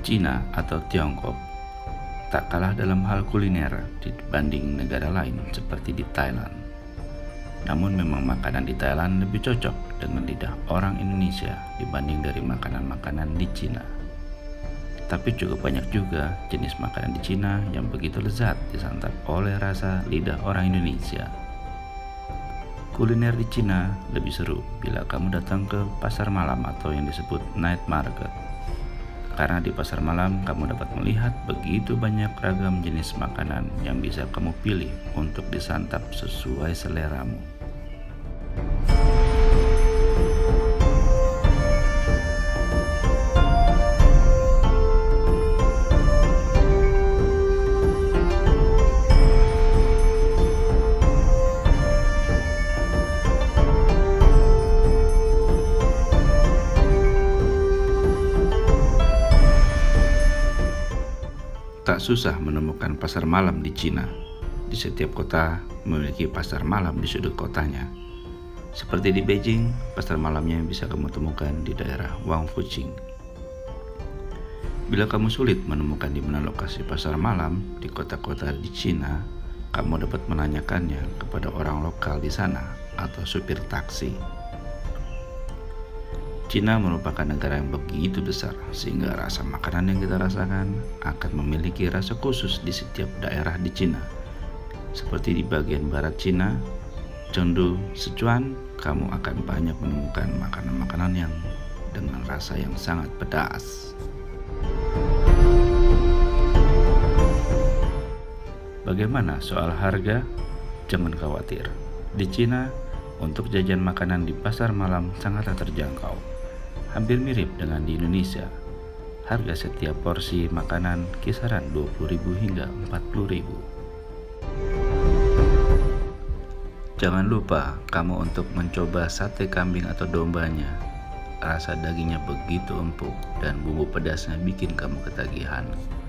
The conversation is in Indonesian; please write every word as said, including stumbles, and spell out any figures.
Cina atau Tiongkok tak kalah dalam hal kuliner dibanding negara lain seperti di Thailand. Namun memang makanan di Thailand lebih cocok dengan lidah orang Indonesia dibanding dari makanan-makanan di Cina. Tapi cukup banyak juga jenis makanan di Cina yang begitu lezat disantap oleh rasa lidah orang Indonesia. Kuliner di Cina lebih seru bila kamu datang ke pasar malam atau yang disebut night market. Karena di pasar malam kamu dapat melihat begitu banyak ragam jenis makanan yang bisa kamu pilih untuk disantap sesuai seleramu. Tak susah menemukan pasar malam di Cina. Di setiap kota memiliki pasar malam di sudut kotanya. Seperti di Beijing, pasar malamnya bisa kamu temukan di daerah Wangfujing. Bila kamu sulit menemukan di mana lokasi pasar malam di kota-kota di Cina, kamu dapat menanyakannya kepada orang lokal di sana atau supir taksi. Cina merupakan negara yang begitu besar sehingga rasa makanan yang kita rasakan akan memiliki rasa khusus di setiap daerah di Cina. Seperti di bagian barat Cina, Chengdu, Sichuan, kamu akan banyak menemukan makanan-makanan yang dengan rasa yang sangat pedas. Bagaimana soal harga? Jangan khawatir. Di Cina, untuk jajan makanan di pasar malam sangatlah terjangkau. Hampir mirip dengan di Indonesia. Harga setiap porsi makanan kisaran dua puluh ribu hingga empat puluh ribu. Jangan lupa kamu untuk mencoba sate kambing atau dombanya. Rasa dagingnya begitu empuk dan bumbu pedasnya bikin kamu ketagihan.